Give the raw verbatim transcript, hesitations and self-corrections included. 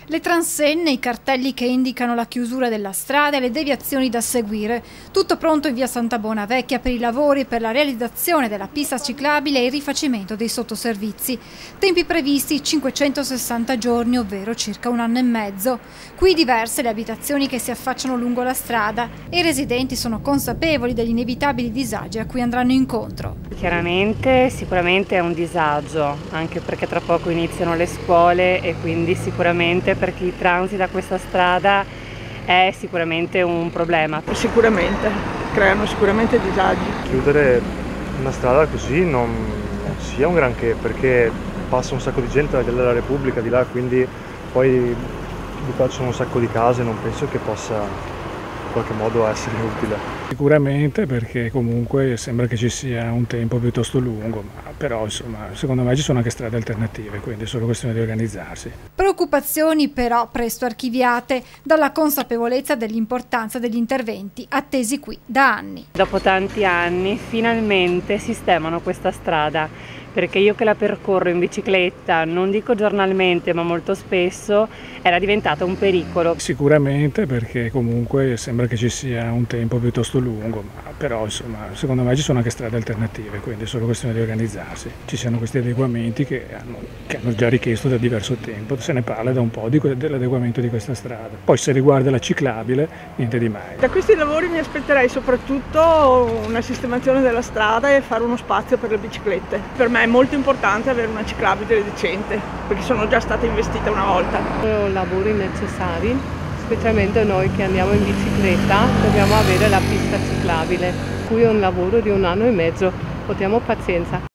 Le transenne, i cartelli che indicano la chiusura della strada e le deviazioni da seguire. Tutto pronto in via Santa Bonavecchia per i lavori per la realizzazione della pista ciclabile e il rifacimento dei sottoservizi. Tempi previsti cinquecentosessanta giorni, ovvero circa un anno e mezzo. Qui diverse le abitazioni che si affacciano lungo la strada e i residenti sono consapevoli degli inevitabili disagi a cui andranno incontro. Chiaramente sicuramente è un disagio, anche perché tra poco iniziano le scuole e quindi sicuramente per chi transita questa strada è sicuramente un problema. Sicuramente, creano sicuramente disagi. Chiudere una strada così non sia un granché, perché passa un sacco di gente dalla Repubblica di là, quindi poi vi facciano un sacco di case, non penso che possa in qualche modo essere utile. Sicuramente, perché comunque sembra che ci sia un tempo piuttosto lungo, ma però insomma secondo me ci sono anche strade alternative, quindi è solo questione di organizzarsi. Preoccupazioni però presto archiviate dalla consapevolezza dell'importanza degli interventi attesi qui da anni. Dopo tanti anni finalmente sistemano questa strada, perché io che la percorro in bicicletta, non dico giornalmente ma molto spesso, era diventata un pericolo. Sicuramente, perché comunque sembra che ci sia un tempo piuttosto lungo, ma però insomma secondo me ci sono anche strade alternative, quindi è solo questione di organizzarsi. Ci siano questi adeguamenti che hanno, che hanno già richiesto da diverso tempo, se ne parla da un po' di, dell'adeguamento di questa strada. Poi se riguarda la ciclabile, niente di meglio. Da questi lavori mi aspetterei soprattutto una sistemazione della strada e fare uno spazio per le biciclette. Per me è molto importante avere una ciclabile decente, perché sono già state investite una volta. Sono lavori necessari, specialmente noi che andiamo in bicicletta dobbiamo avere la pista ciclabile. Qui è un lavoro di un anno e mezzo, abbiamo pazienza.